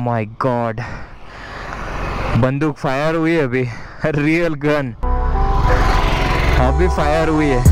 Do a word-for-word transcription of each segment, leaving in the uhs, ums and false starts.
My god, बंदूक fire हुई है अभी, रियल गन अभी फायर हुई है।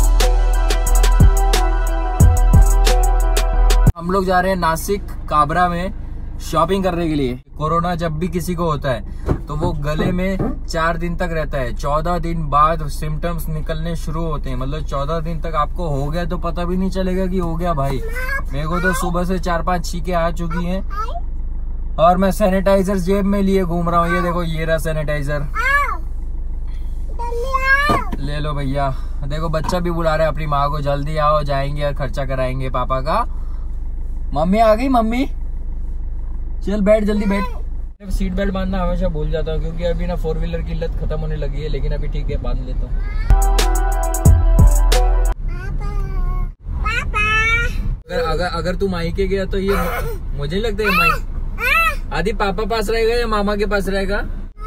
हम लोग जा रहे हैं नासिक काबरा में शॉपिंग करने के लिए। कोरोना जब भी किसी को होता है तो वो गले में चार दिन तक रहता है, चौदह दिन बाद सिम्टम्स निकलने शुरू होते हैं। मतलब चौदह दिन तक आपको हो गया तो पता भी नहीं चलेगा कि हो गया भाई। मेरे को तो सुबह से चार पांच छींके आ चुकी हैं और मैं सैनिटाइजर जेब में लिए घूम रहा हूँ। ये देखो, ये रहा सैनिटाइजर, ले लो भैया। देखो बच्चा भी बुला रहा है अपनी माँ को, जल्दी आओ, जाएंगे और खर्चा कराएंगे पापा का। मम्मी आ गई, मम्मी चल बैठ, जल्दी बैठ। सीट बेल्ट बांधना हमेशा भूल जाता हूँ क्योंकि अभी ना फोर व्हीलर की लत खत्म होने लगी है, लेकिन अभी ठीक है, बांध लेता हूँ। अगर अगर अगर तू मायके गया तो ये मुझे नहीं लगता है माई आदि पापा पास रहेगा या मामा के पास रहेगा।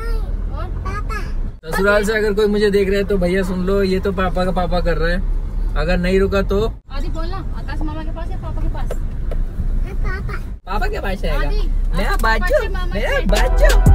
ससुराल से अगर कोई मुझे देख रहा है तो भैया सुन लो, ये तो पापा का पापा कर रहा है। अगर नहीं रुका तो आदि बोलना आकाश मामा के पास या पापा के पास। पापा पापा के पास रहेगा। मेरा बच्चो, मेरा बच्चो।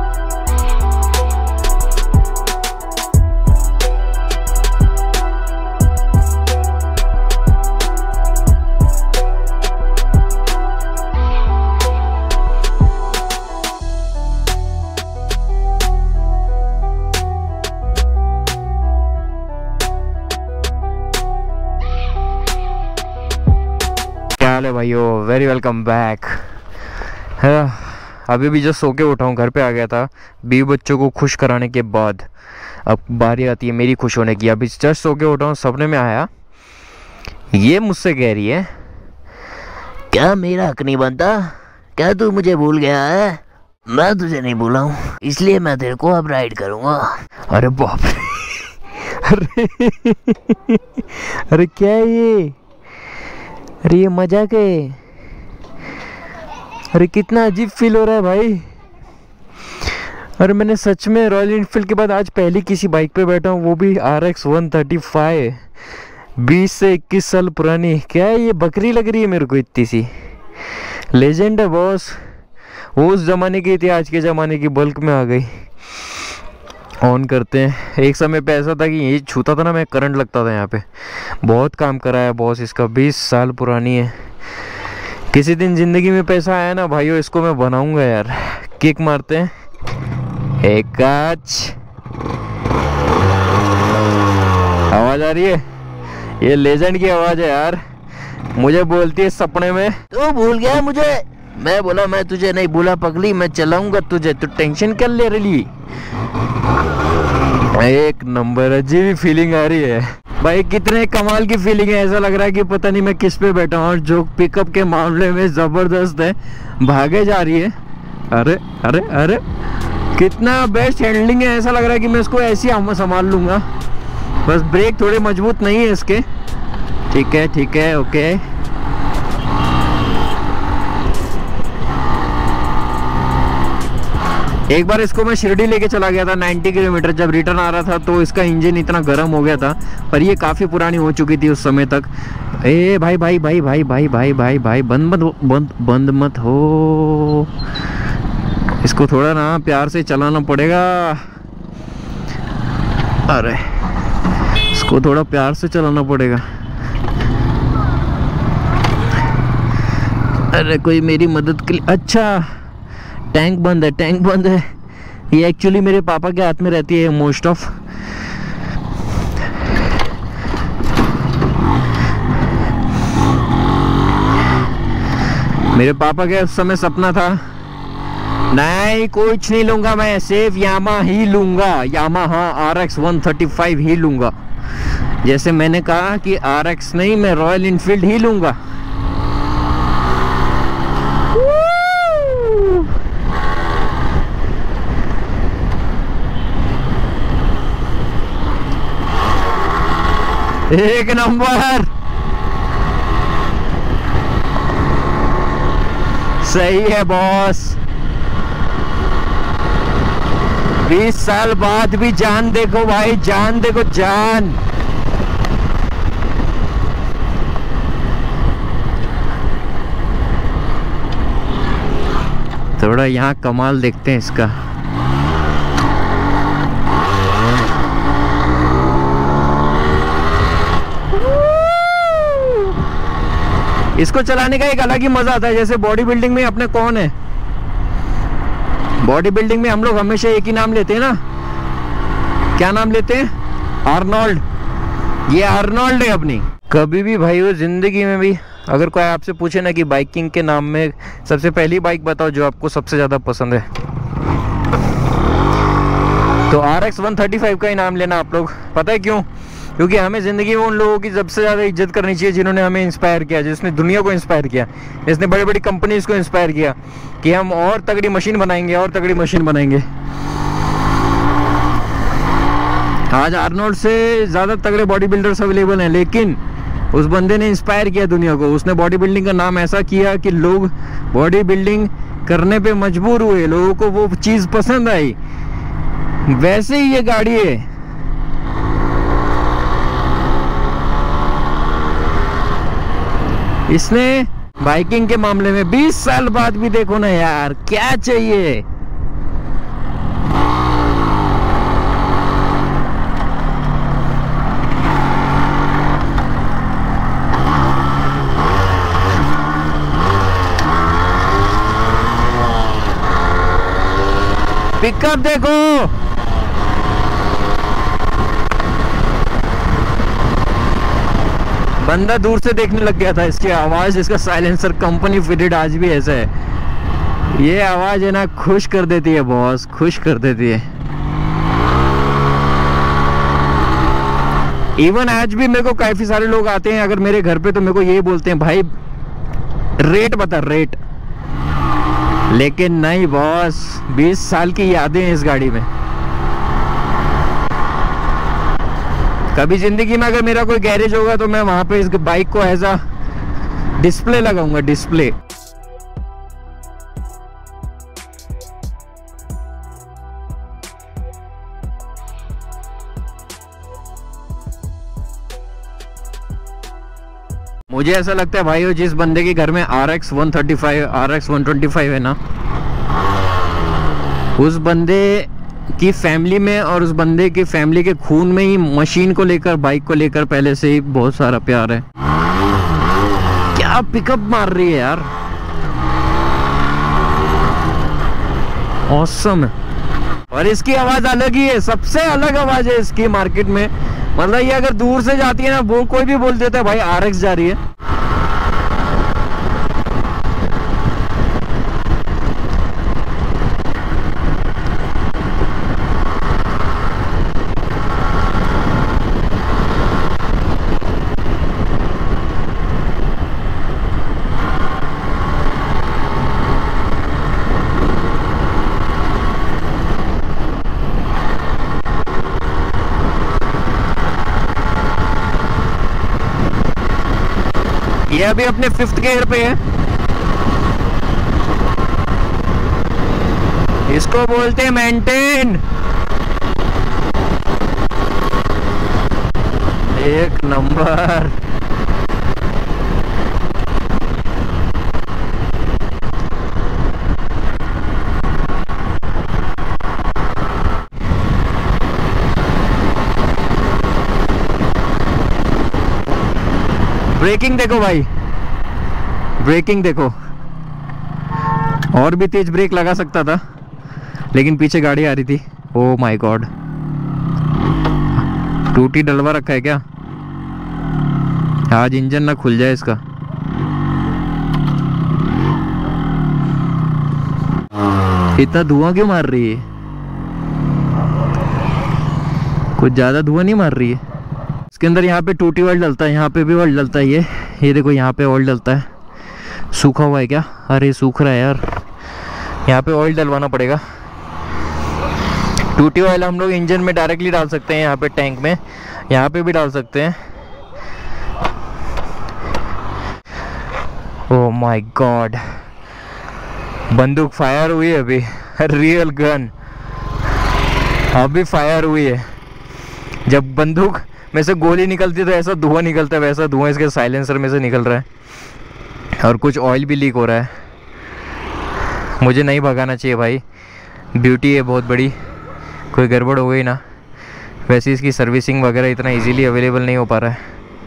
हेलो भाइयों, वेरी वेलकम बैक। अभी भी जो सो के उठा हूँ, घर पे आ गया था बीवी बच्चों को खुश कराने के बाद। अब बारी आती है मेरी खुश होने की। अभी जस्ट सो के उठा हूँ, सपने में आया, ये मुझसे कह रही है क्या मेरा हक नहीं बनता, क्या तू मुझे भूल गया है। मैं तुझे नहीं भूला हूँ, इसलिए मैं तेरे को अब राइड करूँगा। अरे बाप रे, अरे अरे क्या है ये, अरे ये मजाक है। अरे कितना अजीब फील हो रहा है भाई। अरे मैंने सच में रॉयल एनफील्ड के बाद आज पहली किसी बाइक पे बैठा हूँ, वो भी R X one thirty five, बीस से इक्कीस साल पुरानी। क्या है ये, बकरी लग रही है मेरे को इतनी सी। लेजेंड है बॉस, वो उस जमाने की थी, आज के ज़माने की बल्क में आ गई। ऑन करते हैं। एक समय पे ऐसा था कि ये छूता था ना, मैं करंट लगता था यहाँ पे। बहुत काम करा है बॉस इसका, बीस साल पुरानी है। किसी दिन ज़िंदगी में पैसा आया ना भाइयों, इसको मैं बनाऊंगा यार। किक मारते हैं, एक काच, आवाज़ आ रही है, ये लेजेंड की आवाज़ है यार। मुझे बोलती है सपने में, तू भूल गया मुझे। मैं बोला मैं तुझे नहीं भूला पगली, मैं चलाऊंगा तुझे, तू टेंशन कर ले रही। एक नंबर, अजीब फीलिंग आ रही है भाई, कितने कमाल की फीलिंग है। ऐसा लग रहा है कि पता नहीं मैं किस पे बैठा हूँ। और जो पिकअप के मामले में जबरदस्त है, भागे जा रही है। अरे अरे अरे कितना बेस्ट हैंडलिंग है। ऐसा लग रहा है कि मैं इसको ऐसे ही संभाल लूंगा, बस ब्रेक थोड़े मजबूत नहीं है इसके। ठीक है ठीक है, ओके। एक बार इसको मैं शिरडी लेके चला गया था नब्बे किलोमीटर। जब रिटर्न आ रहा था तो इसका इंजन इतना गर्म हो गया था, पर ये काफ़ी पुरानी हो चुकी थी उस समय तक। ए भाई भाई भाई भाई भाई भाई भाई भाई बंद मत बंद बंद मत हो, इसको थोड़ा ना प्यार से चलाना पड़ेगा। अरे इसको थोड़ा प्यार से चलाना पड़ेगा। अरे कोई मेरी मदद के लिए। अच्छा टैंक बंद है, टैंक बंद है। ये एक्चुअली मेरे पापा के हाथ में रहती है मोस्ट ऑफ। मेरे पापा का उस समय सपना था, नहीं कुछ नहीं लूंगा मैं, सिर्फ यामा ही लूंगा, Yamaha R X one thirty five ही लूंगा। जैसे मैंने कहा कि आर एक्स नहीं, मैं रॉयल एनफील्ड ही लूंगा। एक नंबर, सही है बॉस। बीस साल बाद भी जान देखो भाई, जान देखो, जान। थोड़ा यहाँ कमाल देखते हैं इसका। इसको चलाने का एक अलग ही मजा आता है। जैसे बॉडी बिल्डिंग में अपने कौन है, बॉडी बिल्डिंग में हम लोग हमेशा एक ही नाम लेते हैं ना, क्या नाम लेते हैं? आर्नोल्ड। ये आर्नोल्ड है अपनी। कभी भी भाई वो जिंदगी में भी अगर कोई आपसे पूछे ना कि बाइकिंग के नाम में सबसे पहली बाइक बताओ जो आपको सबसे ज़्यादा पसंद है, तो R X one thirty five का ही नाम लेना आप लोग। पता है क्यों? क्योंकि हमें ज़िंदगी में उन लोगों की सबसे ज़्यादा इज्जत करनी चाहिए जिन्होंने हमें इंस्पायर किया, जिसने दुनिया को इंस्पायर किया, जिसने बड़ी बड़ी कंपनीज को इंस्पायर किया कि हम और तगड़ी मशीन बनाएंगे और तगड़ी मशीन बनाएंगे। आज आर्नोल्ड से ज़्यादा तगड़े बॉडी बिल्डर्स अवेलेबल हैं, लेकिन उस बंदे ने इंस्पायर किया दुनिया को। उसने बॉडी बिल्डिंग का नाम ऐसा किया कि लोग बॉडी बिल्डिंग करने पे मजबूर हुए, लोगों को वो चीज़ पसंद आई। वैसे ही ये गाड़ी है। इसने बाइकिंग के मामले में बीस साल बाद भी देखो ना यार, क्या चाहिए। पिकअप देखो, बंदा दूर से देखने लग गया था। इसकी आवाज, इसका साइलेंसर कंपनी फिटेड आज भी ऐसा है। ये आवाज है ना, खुश कर देती है बॉस, खुश कर देती है। इवन आज भी मेरे को काफी सारे लोग आते हैं अगर मेरे घर पे, तो मेरे को यही बोलते हैं भाई रेट बता, रेट। लेकिन नहीं बॉस, बीस साल की यादें हैं इस गाड़ी में। कभी जिंदगी में अगर मेरा कोई गैरेज होगा तो मैं वहां पे इस बाइक को एज अ डिस्प्ले लगाऊंगा, डिस्प्ले। मुझे ऐसा लगता है भाई, जिस बंदे के घर में R X one thirty five, R X one twenty five है ना, उस बंदे की फैमिली में और उस बंदे की फैमिली के खून में ही मशीन को लेकर, बाइक को लेकर पहले से ही बहुत सारा प्यार है। क्या पिकअप मार रही है यार, ऑसम है। और इसकी आवाज अलग ही है, सबसे अलग आवाज है इसकी मार्केट में। मतलब ये अगर दूर से जाती है ना, वो कोई भी बोल देता है भाई आर एक्स जा रही है। ये अभी अपने फिफ्थ गियर पे है। इसको बोलते हैं मेंटेन। एक नंबर। ब्रेकिंग देखो भाई, ब्रेकिंग देखो। और भी तेज ब्रेक लगा सकता था, लेकिन पीछे गाड़ी आ रही थी। ओ माय गॉड, टूटी डलवा रखा है क्या? आज इंजन ना खुल जाए इसका। इतना धुआं क्यों मार रही है? कुछ ज्यादा धुआं नहीं मार रही है। इसके अंदर यहाँ पे टूटी ऑयल डलता है, यहाँ पे भी ऑयल डलता है। ये ये देखो, यहाँ पे ऑयल डलता है। सूखा हुआ है क्या? अरे सूख रहा है यार, यहाँ पे ऑयल डलवाना पड़ेगा। टूटी ऑयल हम लोग इंजन में डायरेक्टली डाल सकते हैं, यहाँ पे टैंक में, यहाँ पे भी डाल सकते हैं। ओह माय गॉड, बंदूक फायर हुई है अभी, रियल गन अभी फायर हुई है। जब बंदूक में से गोली निकलती है तो ऐसा धुआं निकलता है, वैसा धुआं इसके साइलेंसर में से निकल रहा है। और कुछ ऑयल भी लीक हो रहा है। मुझे नहीं भगाना चाहिए भाई, ड्यूटी है बहुत बड़ी, कोई गड़बड़ हो गई ना। वैसे इसकी सर्विसिंग वगैरह इतना इजीली अवेलेबल नहीं हो पा रहा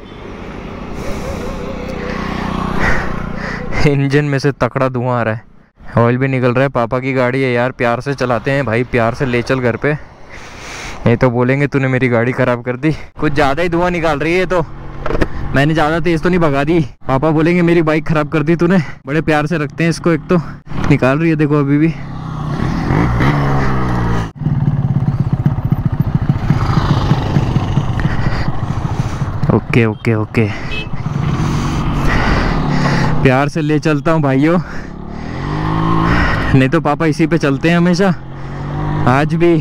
है। इंजन में से तकड़ा धुआं आ रहा है, ऑयल भी निकल रहा है। पापा की गाड़ी है यार, प्यार से चलाते हैं भाई, प्यार से ले चल घर पे, नहीं तो बोलेंगे तूने मेरी गाड़ी ख़राब कर दी। कुछ ज़्यादा ही धुआं निकाल रही है, तो मैंने ज़्यादा तेज़ तो नहीं भगा दी, पापा बोलेंगे मेरी बाइक ख़राब कर दी तूने। बड़े प्यार से रखते हैं इसको, एक तो निकाल रही है देखो अभी भी। ओके ओके ओके, प्यार से ले चलता हूँ भाइयों, नहीं तो पापा इसी पे चलते हैं हमेशा। आज भी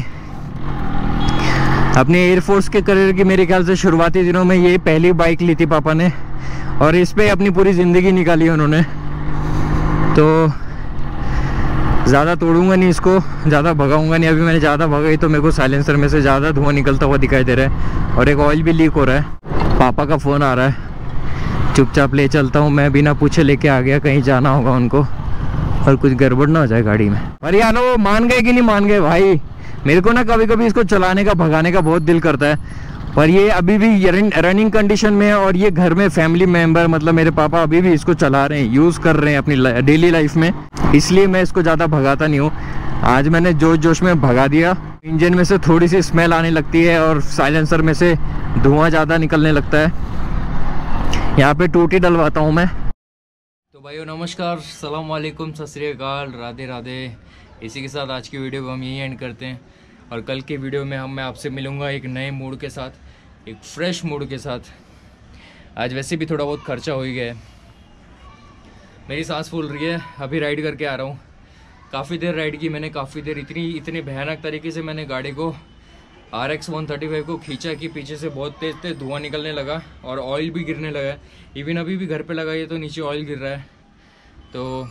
अपने एयरफोर्स के करियर की मेरे ख्याल से शुरुआती दिनों में ये पहली बाइक ली थी पापा ने, और इस पे अपनी पूरी ज़िंदगी निकाली उन्होंने। तो ज़्यादा तोड़ूंगा नहीं इसको, ज़्यादा भगाऊंगा नहीं। अभी मैंने ज़्यादा भगाई तो मेरे को साइलेंसर में से ज़्यादा धुआं निकलता हुआ दिखाई दे रहा है, और एक ऑयल भी लीक हो रहा है। पापा का फ़ोन आ रहा है, चुपचाप ले चलता हूँ मैं, बिना पूछे लेके आ गया, कहीं जाना होगा उनको और कुछ गड़बड़ ना हो जाए गाड़ी में। पर यार वो मान गए कि नहीं मान गए भाई, मेरे को ना कभी कभी इसको चलाने का भगाने का बहुत दिल करता है, पर ये अभी भी रनिंग कंडीशन में है, और ये घर में फैमिली मेंबर मतलब मेरे पापा अभी भी इसको चला रहे हैं, यूज़ कर रहे हैं अपनी डेली लाइफ में, इसलिए मैं इसको ज़्यादा भगाता नहीं हूँ। आज मैंने जोश जोश में भगा दिया, इंजन में से थोड़ी सी स्मेल आने लगती है और साइलेंसर में से धुआं ज़्यादा निकलने लगता है। यहाँ पे टूटी डलवाता हूँ मैं। तो भाइयों नमस्कार, सलाम वालेकुम, सत श्री अकाल, राधे राधे। इसी के साथ आज की वीडियो को हम यहीं एंड करते हैं, और कल की वीडियो में हम मैं आपसे मिलूँगा एक नए मूड के साथ, एक फ्रेश मूड के साथ। आज वैसे भी थोड़ा बहुत खर्चा हो ही गया है, मेरी सांस फूल रही है, अभी राइड करके आ रहा हूँ। काफ़ी देर राइड की मैंने, काफ़ी देर, इतनी इतनी भयानक तरीके से मैंने गाड़ी को R X one thirty five को खींचा कि पीछे से बहुत तेज तेज धुआं निकलने लगा और ऑयल भी गिरने लगा। इवन अभी भी घर पे लगाइए तो नीचे ऑयल गिर रहा है। तो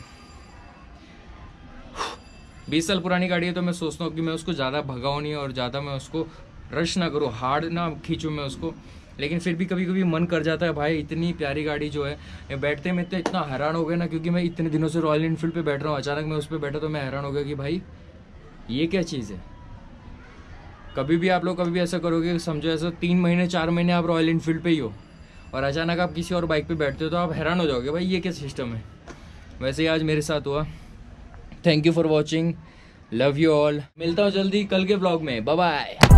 बीस साल पुरानी गाड़ी है, तो मैं सोचता हूँ कि मैं उसको ज़्यादा भगाऊँ नहीं और ज़्यादा मैं उसको रश ना करूँ, हार्ड ना खींचूँ मैं उसको। लेकिन फिर भी कभी कभी मन कर जाता है भाई, इतनी प्यारी गाड़ी जो है, बैठते में तो इतना हैरान हो गया ना, क्योंकि मैं इतने दिनों से रॉयल इनफील्ड पे बैठ रहा हूँ, अचानक मैं उस पर बैठा तो मैं हैरान हो गया कि भाई ये क्या चीज़ है। कभी भी आप लोग कभी भी ऐसा करोगे, समझो ऐसा तीन महीने चार महीने आप रॉयल इनफील्ड पे ही हो, और अचानक आप किसी और बाइक पे बैठते हो तो आप हैरान हो जाओगे भाई ये क्या सिस्टम है। वैसे ही आज मेरे साथ हुआ। Thank you for watching, love you all, मिलता हूँ जल्दी कल के ब्लॉग में, बाय बाय।